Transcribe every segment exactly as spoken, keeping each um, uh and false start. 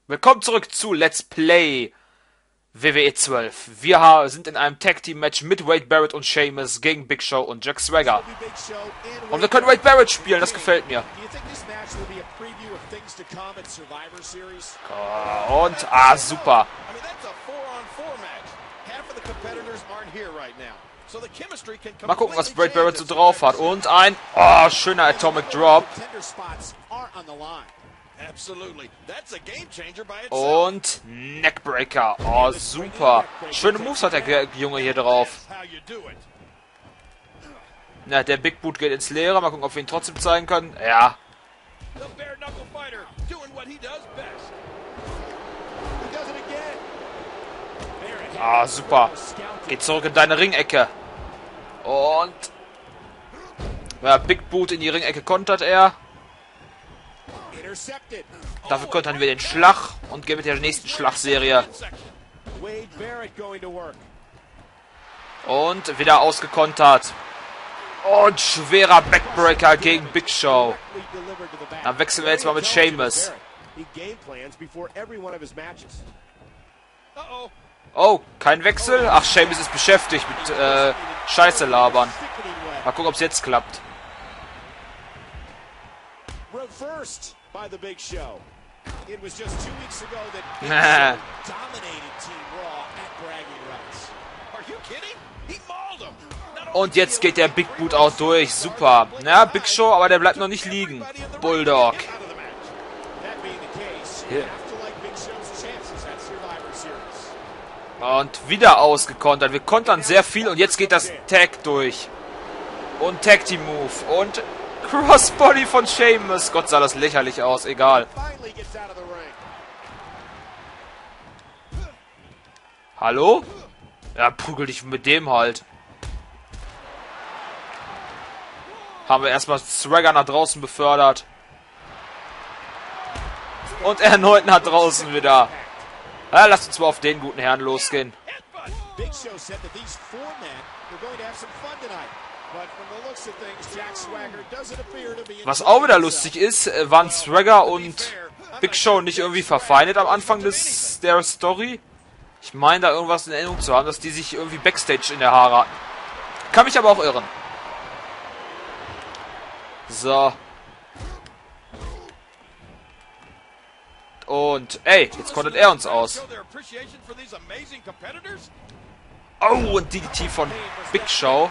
Willkommen zurück zu Let's Play W W E zwölf. Wir ha- sind in einem Tag-Team-Match mit Wade Barrett und Sheamus gegen Big Show und Jack Swagger. Und wir können Wade Barrett spielen, das gefällt mir. Und, ah, super. Mal gucken, was Wade Barrett so drauf hat. Und ein, oh, schöner Atomic Drop. Und Neckbreaker. Oh, super. Schöne Moves hat der Junge hier drauf. Na, der Big Boot geht ins Leere. Mal gucken, ob wir ihn trotzdem zeigen können. Ja. Ah, super. Geht zurück in deine Ringecke. Und... ja, Big Boot in die Ringecke kontert er. Dafür kontern wir den Schlag und gehen mit der nächsten Schlagserie. Und wieder ausgekontert. Und schwerer Backbreaker gegen Big Show. Dann wechseln wir jetzt mal mit Sheamus. Oh, kein Wechsel? Ach, Sheamus ist beschäftigt mit äh, Scheiße labern. Mal gucken, ob es jetzt klappt. By the Big Show. It was just two weeks ago that Big Show dominated Team Raw at bragging rights. Are you kidding? He mauled him. Und jetzt geht der Big Boot auch durch. Super. Ja, Big Show, aber der bleibt noch nicht liegen. Bulldog. Hier. Und wieder ausgekontert. Wir kontern sehr viel und jetzt geht das Tag durch. Und Tag Team Move. Und Crossbody von Sheamus. Gott, sah das lächerlich aus. Egal. Hallo? Ja, prügel dich mit dem halt. Haben wir erstmal Swagger nach draußen befördert. Und erneut nach draußen wieder. Ja, lasst uns mal auf den guten Herrn losgehen. Was auch wieder lustig ist, waren Swagger und Big Show nicht irgendwie verfeindet am Anfang des der Story. Ich meine da irgendwas in Erinnerung zu haben, dass die sich irgendwie Backstage in der Haare hatten. Kann mich aber auch irren. So. Und, ey, jetzt kontert er uns aus. Oh, und D D T von Big Show.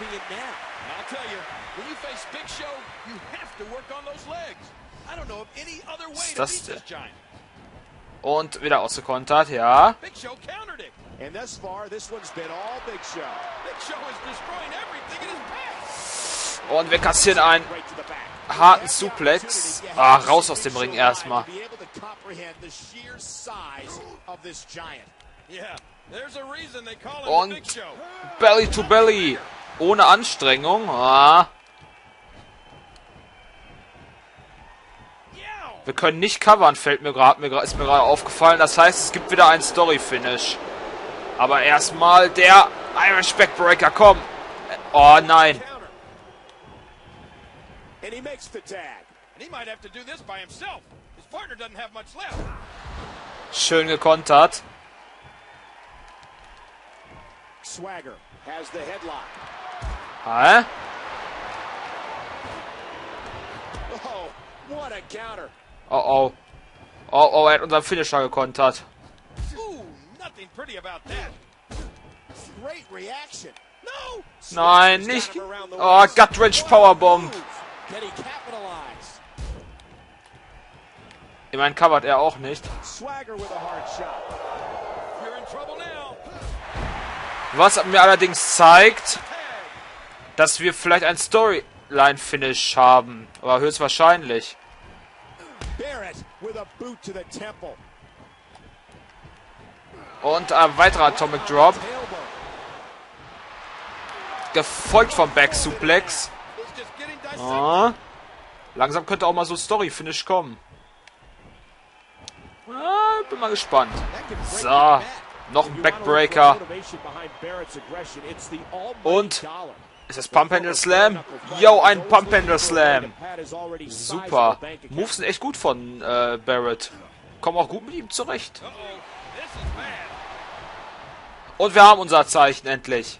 Was ist das denn? Und wieder ausgekontert, ja. Und wir kassieren einen harten Suplex. Ah, raus aus dem Ring erstmal. Und Belly to Belly. Ohne Anstrengung. Ah. Wir können nicht covern, fällt mir gerade, ist mir gerade aufgefallen. Das heißt, es gibt wieder ein Story-Finish. Aber erstmal der Irish Backbreaker, komm. Oh nein. Schön gekontert. Hä? Oh oh. Oh oh, er hat unseren Finisher gekontert. Nein, nicht. Oh, Gut-Wrench Powerbomb. Ich meine, covert er auch nicht. Was mir allerdings zeigt, dass wir vielleicht ein Storyline-Finish haben. Aber höchstwahrscheinlich. Und ein weiterer Atomic Drop. Gefolgt vom Back Suplex. Oh. Langsam könnte auch mal so Story-Finish kommen. Ah, bin mal gespannt. So. Noch ein Backbreaker. Und ist das Pump Handle Slam? Yo, ein Pump Handle Slam. Super. Moves sind echt gut von äh, Barrett. Kommen auch gut mit ihm zurecht. Und wir haben unser Zeichen endlich.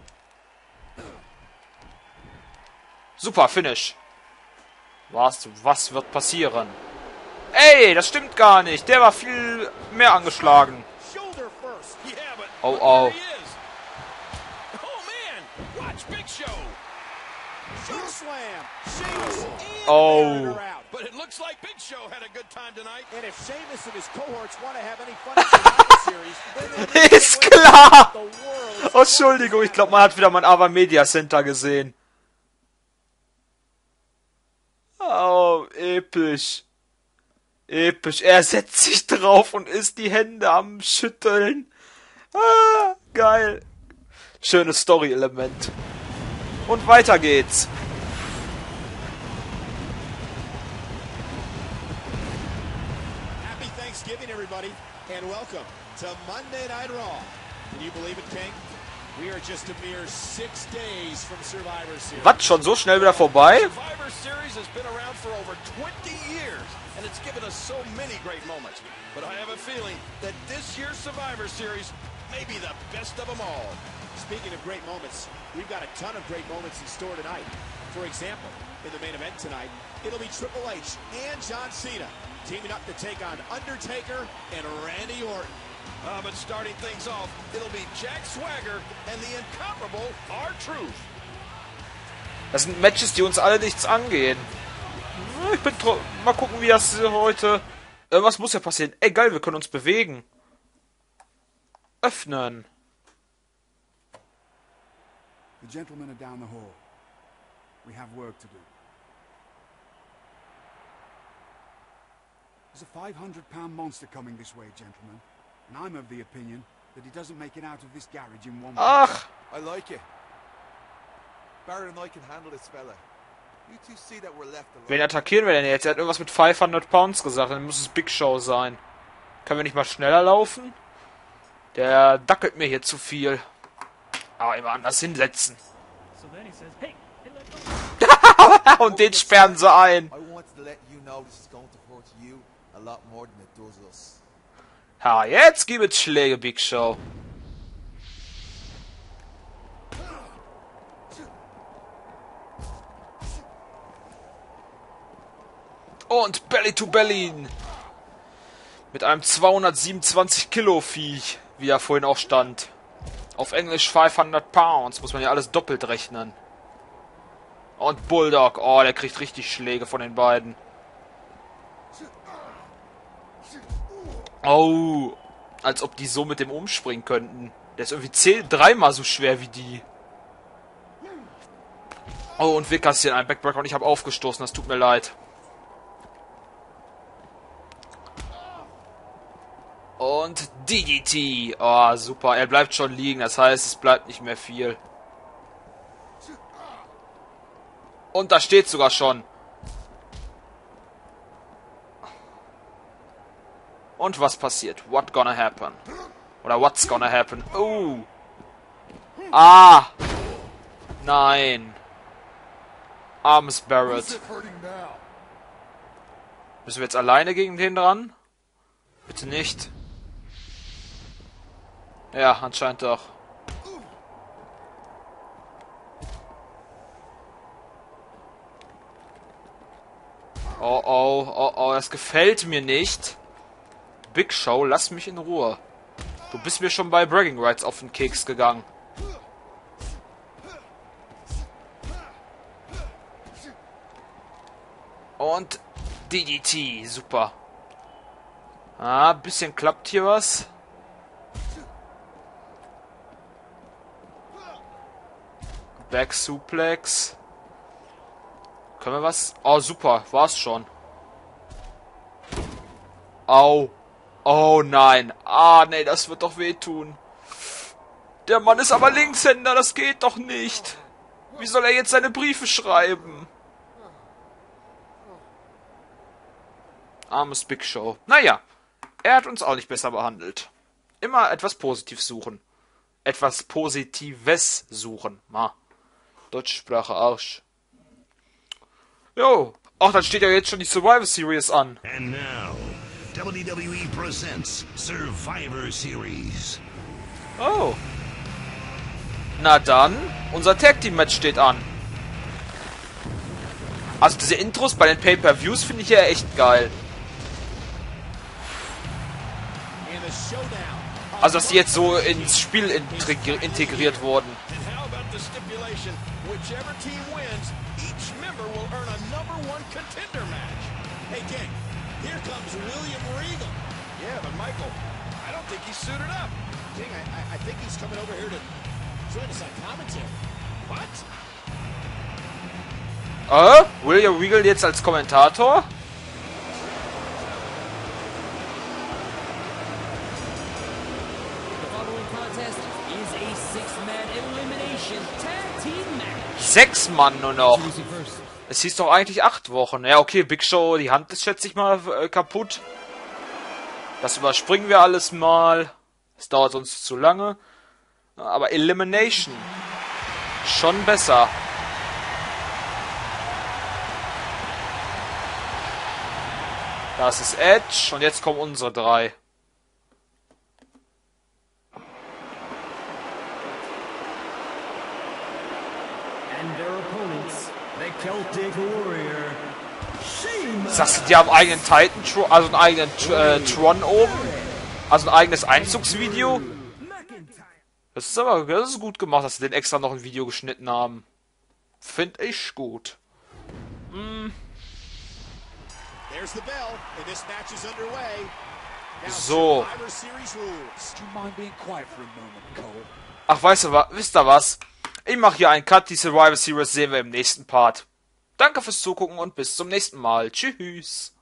Super, Finish. Was, was wird passieren? Ey, das stimmt gar nicht. Der war viel mehr angeschlagen. Oh, oh. Oh. Ist klar. Oh, Entschuldigung, ich glaube, man hat wieder mein Ava Media Center gesehen. Oh, episch. Episch. Er setzt sich drauf und ist die Hände am Schütteln. Ah, geil. Schönes Story-Element. Und weiter geht's. Happy Thanksgiving, everybody, and welcome to Monday Night Raw. Can you believe it, King? We are just a mere six days from Survivor Series. Was, schon so schnell wieder vorbei? Survivor Series has been around for over twenty years, and it's given us so many great moments. But I have a feeling that this year's Survivor Series may be the best of them all. Speaking of great moments, we've got a ton of great moments in store tonight. For example, in the main event tonight, it'll be Triple H and John Cena teaming up to take on Undertaker and Randy Orton. Uh, but starting things off, it'll be Jack Swagger and the incomparable R-Truth. Das sind Matches, die uns alle nichts angehen. Ich bin mal gucken, wie das heute... Irgendwas muss ja passieren. Ey, geil, wir können uns bewegen. Öffnen. The gentlemen are down the hall. We have work to do. There's a five hundred pound monster coming this way, gentlemen. And I'm of the opinion that he doesn't make it out of this garage in one minute. Ach! I like it. Baron and I can handle this fella. You two see that we're left alone. Wen attackieren wir denn jetzt? Er hat irgendwas mit fünfhundert Pounds gesagt, dann muss es Big Show sein. Können wir nicht mal schneller laufen? Der dackelt mir hier zu viel. Aber immer anders hinsetzen. Und den sperren sie ein. Ha, jetzt gibt es Schläge, Big Show. Und Belly to Belly. Mit einem zweihundertsiebenundzwanzig Kilo Viech, wie er vorhin auch stand. Auf Englisch fünfhundert Pounds, muss man ja alles doppelt rechnen. Und Bulldog, oh, der kriegt richtig Schläge von den beiden. Oh, als ob die so mit dem umspringen könnten. Der ist irgendwie zehn, dreimal so schwer wie die. Oh, und Vickers hier in einem Backbreaker und ich habe aufgestoßen, das tut mir leid. Und D D T. Oh, super. Er bleibt schon liegen. Das heißt, es bleibt nicht mehr viel. Und da steht sogar schon. Und was passiert? What gonna happen? Oder what's gonna happen? Oh. Ah. Nein. Armes Barrett. Müssen wir jetzt alleine gegen den dran? Bitte nicht. Ja, anscheinend doch. Oh, oh, oh, oh, das gefällt mir nicht. Big Show, lass mich in Ruhe. Du bist mir schon bei Bragging Rights auf den Keks gegangen. Und D D T, super. Ah, bisschen klappt hier was. Back Suplex. Können wir was? Oh, super. War's schon. Au. Oh, nein. Ah, nee, das wird doch wehtun. Der Mann ist aber Linkshänder. Das geht doch nicht. Wie soll er jetzt seine Briefe schreiben? Armes Big Show. Naja. Er hat uns auch nicht besser behandelt. Immer etwas Positives suchen. Etwas Positives suchen. Ma. Deutsche Sprache, Arsch. Jo. Ach, dann steht ja jetzt schon die Survivor Series an. W W E presents Survivor Series. Oh. Na dann, unser Tag Team Match steht an. Also diese Intros bei den Pay-Per-Views finde ich ja echt geil. Also dass die jetzt so ins Spiel integriert wurden. Äh? William Regal jetzt als Kommentator? Sechs Mann nur noch. Es hieß doch eigentlich acht Wochen. Ja, okay, Big Show, die Hand ist, schätze ich mal, äh, kaputt. Das überspringen wir alles mal. Es dauert sonst zu lange. Aber Elimination. Schon besser. Das ist Edge. Und jetzt kommen unsere drei. Sagst du, die haben einen eigenen Titan, also einen eigenen äh, Tron oben? Also ein eigenes Einzugsvideo? Das ist aber das ist gut gemacht, dass sie den extra noch ein Video geschnitten haben. Find ich gut. Hm. So. Ach, weißt du was? Wisst ihr was? Ich mache hier einen Cut. Die Survivor Series sehen wir im nächsten Part. Danke fürs Zugucken und bis zum nächsten Mal. Tschüss.